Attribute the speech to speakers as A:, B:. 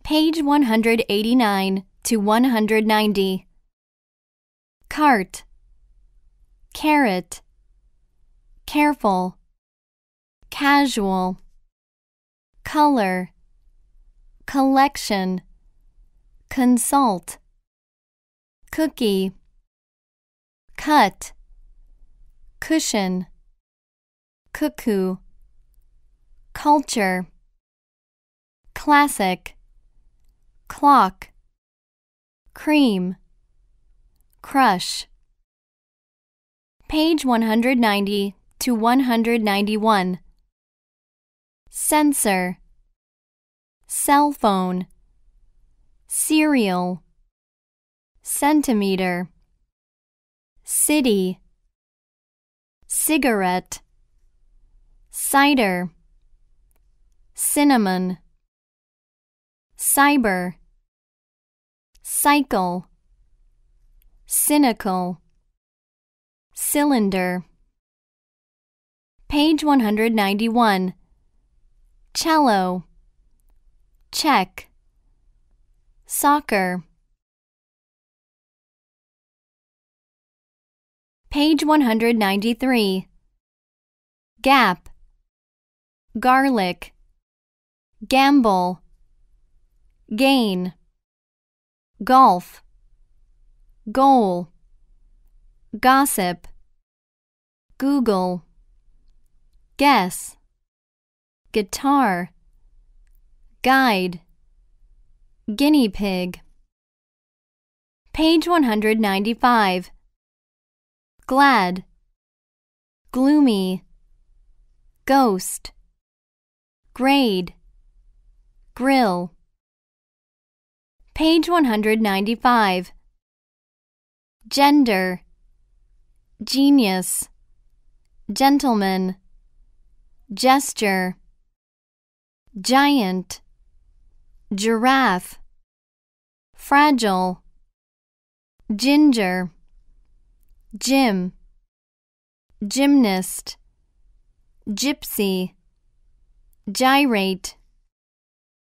A: Page 189 to 190. Cart, carrot, careful, casual, color, collection, consult, cookie, cut, cushion, cuckoo, culture, classic, clock, cream, crush. Page 190 to 191. Sensor, cell phone, cereal, centimeter, city, cigarette, cider, cinnamon, cyber, cycle, cynical, cylinder. Page 191. Cello, check, soccer. Page 193. Gap, garlic, gamble, gain, golf, goal, gossip, Google, guess, guitar, guide, guinea pig. Page 195. Glad, gloomy, ghost, grade, grill. Page 195. Gender, genius, gentleman, gesture, giant, giraffe, fragile, ginger, gym, gymnast, gypsy, gyrate.